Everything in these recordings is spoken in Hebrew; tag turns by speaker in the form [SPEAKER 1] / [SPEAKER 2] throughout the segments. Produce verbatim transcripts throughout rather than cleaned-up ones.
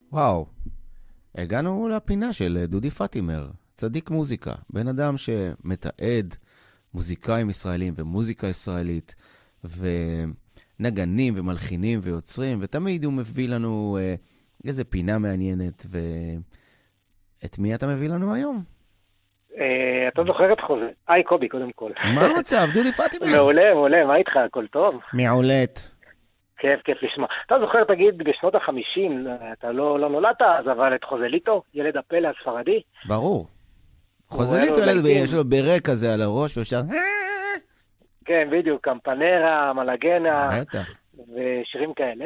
[SPEAKER 1] וואו, הגענו לפינה של דודי פטימר, צדיק מוזיקה, בן אדם שמתעד מוזיקאים ישראלים ומוזיקה ישראלית, ונגנים ומלחינים ויוצרים, ותמיד הוא מביא לנו אה, איזה פינה מעניינת, ואת מי אתה מביא לנו היום?
[SPEAKER 2] אתה זוכר את חוזה? היי קובי, קודם כל.
[SPEAKER 1] מה המצב? דודי פטימר.
[SPEAKER 2] מעולה, מעולה, מה איתך? הכל טוב?
[SPEAKER 1] מעולת.
[SPEAKER 2] כיף, כיף לשמוע. אתה זוכר, תגיד, בשנות החמישים, אתה לא, לא נולדת אז, אבל את חוזליטו, ילד הפלא הספרדי?
[SPEAKER 1] ברור. חוזליטו ילד, יש לו ברק כזה על הראש, ואפשר...
[SPEAKER 2] כן, בדיוק, קמפנרה, מלגנה,
[SPEAKER 1] בטח.
[SPEAKER 2] ושירים כאלה.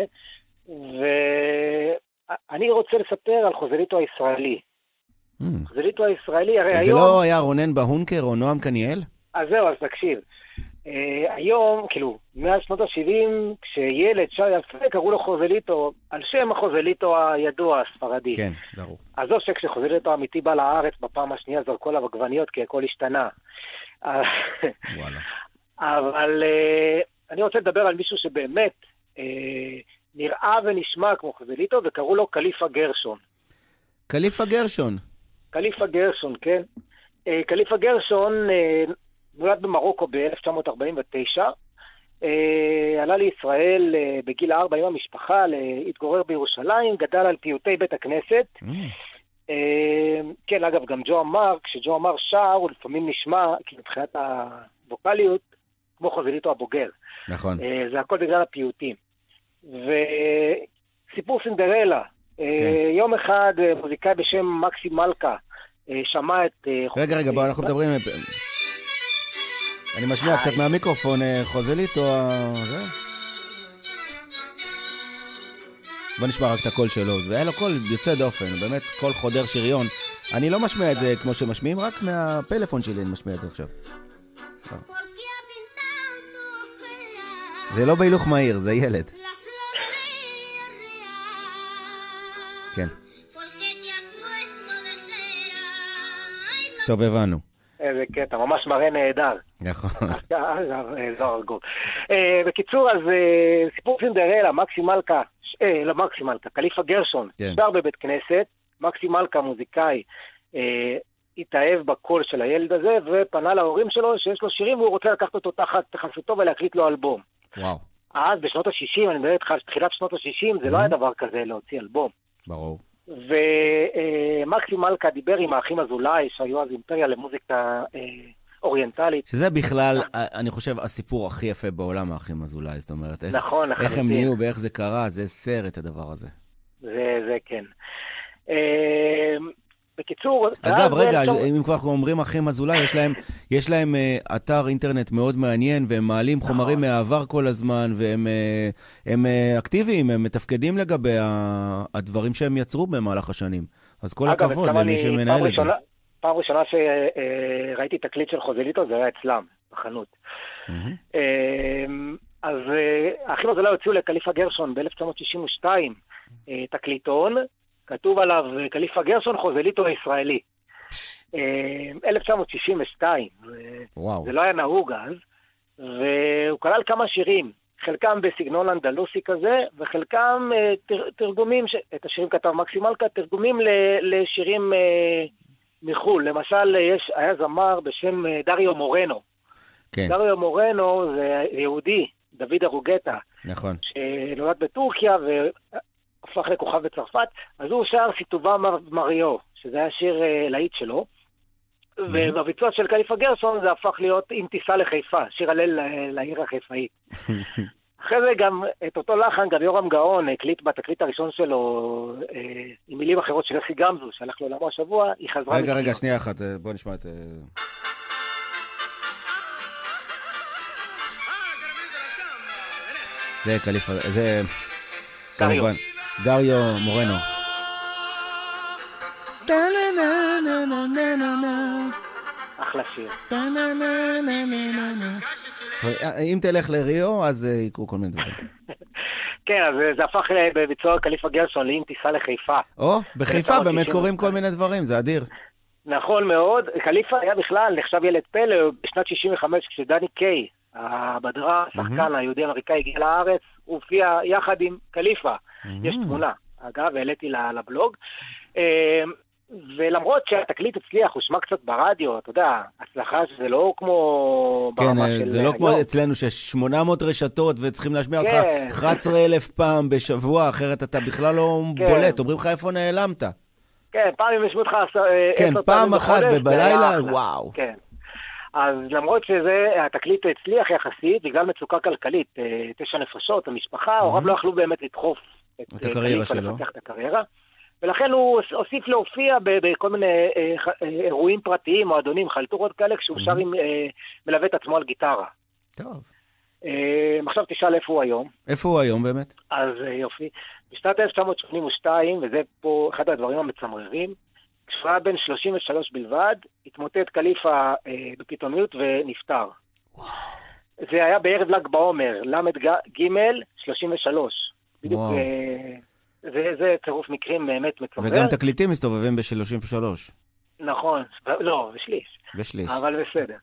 [SPEAKER 2] ואני רוצה לספר על חוזליטו הישראלי. חוזליטו הישראלי, הרי היום...
[SPEAKER 1] זה לא היה רונן בהונקר או נועם קניאל?
[SPEAKER 2] אז זהו, אז תקשיב. Uh, היום, כאילו, מאז שנות ה-שבעים, כשילד שר יפה, קראו לו חוזליטו, על שם החוזליטו הידוע, הספרדי.
[SPEAKER 1] כן, ברור.
[SPEAKER 2] אז זו שכשחוזליטו האמיתי בא לארץ, בפעם השנייה זרקו עליו עגבניות, כי הכל השתנה.
[SPEAKER 1] וואלה.
[SPEAKER 2] אבל uh, אני רוצה לדבר על מישהו שבאמת uh, נראה ונשמע כמו חוזליטו, וקראו לו קליפה גרשון.
[SPEAKER 1] קליפה גרשון.
[SPEAKER 2] קליפה גרשון, כן. Uh, קליפה גרשון... Uh, נולד במרוקו ב-אלף תשע מאות ארבעים ותשע, אה, עלה לישראל אה, בגיל ארבע עם המשפחה, להתגורר בירושלים, גדל על פיוטי בית הכנסת. Mm. אה, כן, אגב, גם ג'ו אמר, כשג'ו אמר שר, הוא לפעמים נשמע, כי מבחינת הווקליות, כמו חוזליטו הבוגר.
[SPEAKER 1] נכון.
[SPEAKER 2] אה, זה הכל בגלל הפיוטים. וסיפור סינדרלה, אה, כן. יום אחד מוזיקאי בשם מקסי מלכה, אה, שמע את... אה,
[SPEAKER 1] רגע, רגע, בוא, אנחנו מדברים... אני משמיע קצת מהמיקרופון, חוזליטו, זה? בוא נשמע רק את הקול שלו, והיה לו קול יוצא דופן, באמת קול חודר שריון. אני לא משמיע את זה כמו שמשמיעים, רק מהפלאפון שלי אני משמיע את זה עכשיו. זה לא בהילוך מהיר, זה ילד. כן. טוב, הבנו.
[SPEAKER 2] איזה קטע, ממש מראה נהדר.
[SPEAKER 1] נכון.
[SPEAKER 2] זו הרגות. בקיצור, אז סיפור סינדרלה, מקסי מלכה, לא מקסי מלכה, קליפה גרשון, שר בבית כנסת, מקסי מלכה, מוזיקאי, התאהב בקול של הילד הזה, ופנה להורים שלו שיש לו שירים, והוא רוצה לקחת אותו תחת חסותו ולהקליט לו אלבום.
[SPEAKER 1] וואו.
[SPEAKER 2] אז בשנות ה-שישים, אני מדבר איתך, תחילת שנות ה-שישים, זה לא היה דבר כזה להוציא אלבום.
[SPEAKER 1] ברור.
[SPEAKER 2] ומקסי מלכה דיבר עם האחים אזולאי, שהיו אז אימפריה למוזיקה אוריינטלית.
[SPEAKER 1] שזה בכלל, אני חושב, הסיפור הכי יפה בעולם, האחים אזולאי. זאת אומרת,
[SPEAKER 2] נכון,
[SPEAKER 1] איך הם נהיו ואיך זה קרה, זה סרט הדבר הזה.
[SPEAKER 2] זה, זה כן. בקיצור...
[SPEAKER 1] אגב, רגע, אם כבר אנחנו אומרים אחים אזולאי, יש להם, יש להם uh, אתר אינטרנט מאוד מעניין, והם מעלים חומרים מהעבר כל הזמן, והם uh, הם, uh, אקטיביים, הם מתפקדים לגבי הדברים שהם יצרו במהלך השנים. אז כל
[SPEAKER 2] אגב,
[SPEAKER 1] הכבוד למי שמנהל את זה.
[SPEAKER 2] פעם ראשונה שראיתי תקליט של חוזליטו, זה היה אצלם, בחנות. Mm-hmm. אז האחים אזולאי הוציאו לקליפה גרשון ב-אלף תשע מאות שישים ושתיים תקליטון, כתוב עליו קליפה גרשון חוזליטו הישראלי. אלף תשע מאות שישים ושתיים.
[SPEAKER 1] וואו.
[SPEAKER 2] זה לא היה נהוג אז. והוא כלל כמה שירים. חלקם בסגנון אנדלוסי כזה, וחלקם תרגומים, את השירים כתב מקסי מלכה, תרגומים לשירים מחול. למשל, יש, היה זמר בשם דריו מורנו.
[SPEAKER 1] כן.
[SPEAKER 2] דריו מורנו זה יהודי, דוד ארוגטה.
[SPEAKER 1] נכון.
[SPEAKER 2] שנולד בטורקיה ו... הפך לכוכב בצרפת, אז הוא שר סיטובה מריו, שזה היה שיר להיט שלו, ובביצוע של קליפה גרשון זה הפך להיות אם תיסע לחיפה, שיר הלל לעיר החיפאית. אחרי זה גם את אותו לחן, גם יורם גאון הקליט בתקליט הראשון שלו, עם מילים אחרות של יוסי גמזו, שהלך לעולמו השבוע, היא חזרה...
[SPEAKER 1] רגע, רגע, שנייה אחת, בוא נשמע את... זה קליפה, זה... כמובן. דריו מורנו.
[SPEAKER 2] אחלה שיר.
[SPEAKER 1] אם תלך לריו, אז יקרו כל מיני דברים.
[SPEAKER 2] כן, אז זה הפך בביצוע קליפה גרשון, לאם תיסע לחיפה.
[SPEAKER 1] או, בחיפה באמת קורים כל מיני דברים, זה אדיר.
[SPEAKER 2] נכון מאוד. קליפה היה בכלל, נחשב ילד פלא, בשנת שישים וחמש, כשדני קיי, הבדרה, שחקן היהודי האמריקאי, הגיע לארץ, הוא הופיע יחד עם קליפה. יש תמונה. אגב, העליתי לבלוג. ולמרות שהתקליט הצליח, הוא שמע קצת ברדיו, אתה יודע, הצלחה שזה לא כמו ברמה של...
[SPEAKER 1] כן, זה לא כמו אצלנו שיש שמונה מאות רשתות וצריכים להשמיע אותך אחת עשרה אלף פעם בשבוע, אחרת אתה בכלל לא בולט, אומרים לך איפה נעלמת.
[SPEAKER 2] כן, פעם אם ישמעו אותך...
[SPEAKER 1] כן, פעם אחת בלילה, וואו.
[SPEAKER 2] כן. אז למרות שזה, התקליט הצליח יחסית, בגלל מצוקה כלכלית, תשע נפשות, המשפחה, הוריו לא יכלו באמת לדחוף
[SPEAKER 1] את הקריירה שלו.
[SPEAKER 2] לפתח את הקריירה. ולכן הוא הוסיף להופיע בכל מיני אירועים פרטיים, מועדונים, חלטורות כאלה, כשהוא שר עם מלווה את עצמו על גיטרה.
[SPEAKER 1] טוב.
[SPEAKER 2] עכשיו תשאל איפה הוא היום.
[SPEAKER 1] איפה הוא היום באמת?
[SPEAKER 2] אז יופי. בשנת אלף תשע מאות שמונים ושתיים, וזה פה אחד הדברים המצמררים, כשהוא היה בן שלושים ושלוש בלבד, התמוטט קליפה בפתאומיות ונפטר. וואו. זה היה בערב ל"ג בעומר, למד ג' שלושים ושלוש. בדיוק... זה, זה צירוף מקרים באמת מצמרר.
[SPEAKER 1] וגם תקליטים מסתובבים ב-שלושים ושלוש.
[SPEAKER 2] נכון, לא, בשליש.
[SPEAKER 1] בשליש.
[SPEAKER 2] אבל בסדר.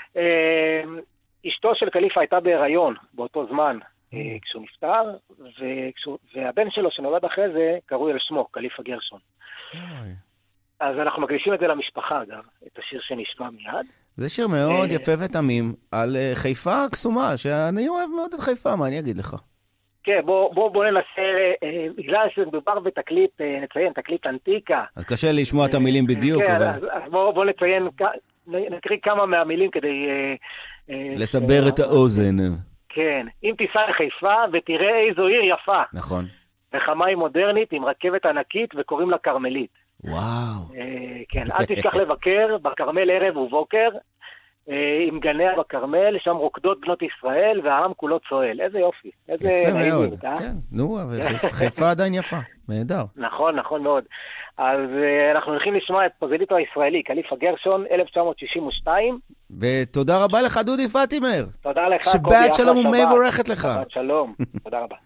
[SPEAKER 2] אשתו של קליפה הייתה בהיריון באותו זמן כשהוא נפטר, והבן שלו שנולד אחרי זה קראו על שמו, קליפה גרשון. אז אנחנו מקדישים את זה למשפחה, אגב, את השיר שנשמע מיד.
[SPEAKER 1] זה שיר מאוד יפה ותמים על חיפה הקסומה, שאני אוהב מאוד את חיפה, מה אני אגיד לך?
[SPEAKER 2] כן, בוא, בוא, בוא ננסה, בגלל שמדובר בתקליט, נציין, תקליט אנטיקה.
[SPEAKER 1] אז קשה לשמוע את המילים בדיוק,
[SPEAKER 2] כן,
[SPEAKER 1] אבל...
[SPEAKER 2] אז, אז בוא, בוא נציין, נקריא כמה מהמילים כדי...
[SPEAKER 1] לסבר את האוזן.
[SPEAKER 2] כן, אם תיסע לחיפה ותראה איזו עיר יפה.
[SPEAKER 1] נכון.
[SPEAKER 2] וחמה היא מודרנית עם רכבת ענקית וקוראים לה קרמלית.
[SPEAKER 1] וואו.
[SPEAKER 2] כן, אל תשכח לבקר בקרמל ערב ובוקר, עם גניה בקרמל, שם רוקדות בנות ישראל, והעם כולו צועל. איזה יופי. איזה
[SPEAKER 1] יפה מאוד. כן, נו, חיפה עדיין יפה. נהדר.
[SPEAKER 2] נכון, נכון מאוד. אז אנחנו הולכים לשמוע את פוזיליטו הישראלי, קליפה גרשון, אלף תשע מאות שישים ושתיים.
[SPEAKER 1] ותודה רבה לך, דודי פטימר.
[SPEAKER 2] תודה לך,
[SPEAKER 1] קובי. שבת שלום ומבורכת לך.
[SPEAKER 2] שבת שלום. תודה רבה.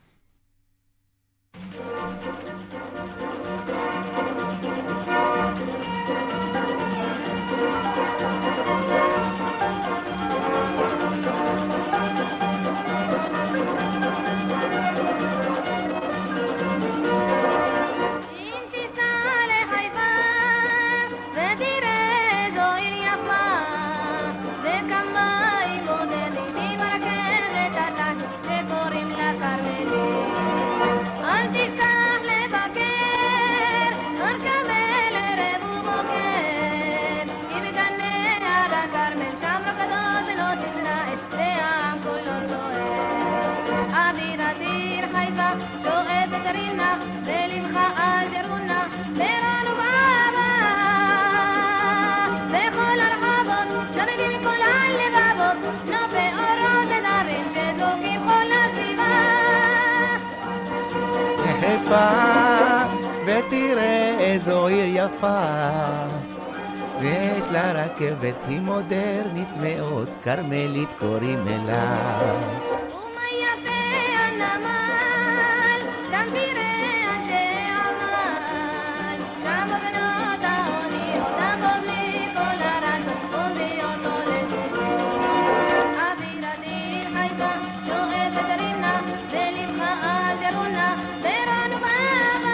[SPEAKER 1] ותראה איזו עיר יפה, ויש לה רכבת, היא מודרנית מאוד, קרמלית קוראים אליו.
[SPEAKER 3] ומה יפה הנמל, שם תראה אנשי עמל, שם בגנות האוניות, תבוא בלי כל הרן, ומביא אותו לצידי. אוויר אדיר חיפה, שואפת רינה, ולבך אל תרונה, ברן ובאבא,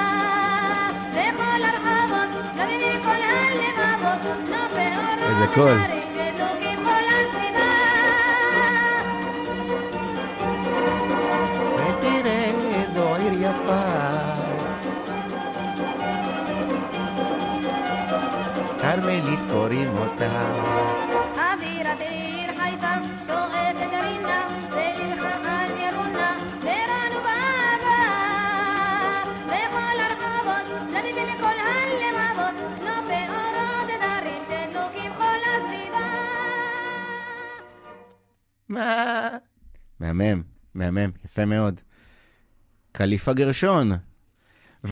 [SPEAKER 3] בכל הרחבות, נביא כל הלבבות, נופי אורות.
[SPEAKER 1] איזה קול. ותראה איזו עיר יפה, קרמלית קוראים אותה.
[SPEAKER 3] אוויר אדיר חיפה, שואפת רינה, ולבך אל תרונה, ברן ובאבא, בכל הרחבות, נדיבים מכל הלבבות, נופי אורות דרים שדלוקים כל הסביבה.
[SPEAKER 1] מה? מהמם, מהמם, יפה מאוד. קליפה גרשון.